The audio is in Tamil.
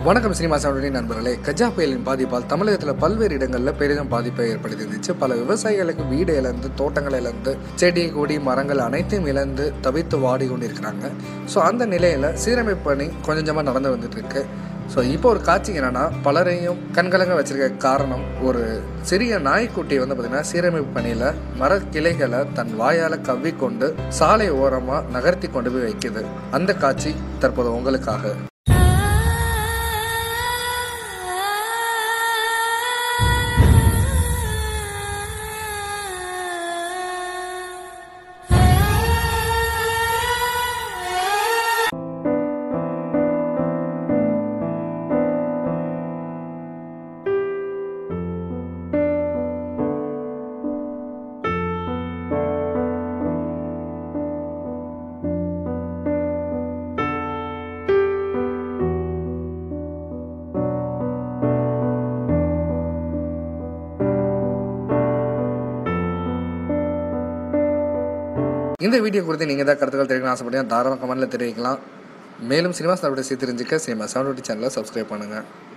வணக்கம் சினிமா சாவடி நண்பர்களே. கஜா புயலின் பாதிப்பால் தமிழகத்தில் பல்வேறு இடங்களில் பெரிதும் பாதிப்பை ஏற்படுத்தியிருந்துச்சு. பல விவசாயிகளுக்கு வீடு இழந்து, தோட்டங்கள் இழந்து, செடி கொடி மரங்கள் அனைத்தையும் இழந்து தவித்து வாடி கொண்டு இருக்கிறாங்க. ஸோ அந்த நிலையில் சீரமைப்பு பணி கொஞ்சமாக நடந்து வந்துட்டு இருக்கு. ஸோ இப்போ ஒரு காட்சி என்னன்னா, பலரையும் கண்கலங்க வச்சிருக்க காரணம், ஒரு சிறிய நாய்க்குட்டி பார்த்திங்கன்னா சீரமைப்பு பணியில் மரக்கிளைகளை தன் வாயால் கவ்விக்கொண்டு சாலை ஓரமாக நகர்த்தி கொண்டு போய் வைக்குது. அந்த காட்சி தற்போது உங்களுக்காக. இந்த வீடியோ குறித்து நீங்கள் ஏதாவது கருத்துக்கள் தெரிவிக்கணும் ஆசைப்பட்டீங்கன்னா தாராளமாக கமெண்ட்டில் தெரிவிக்கலாம். மேலும் சினிமா சாப்பிட்டு தெரிஞ்சுக்க சினிமா 720 சேனலை சப்ஸ்கிரைப் பண்ணுங்கள்.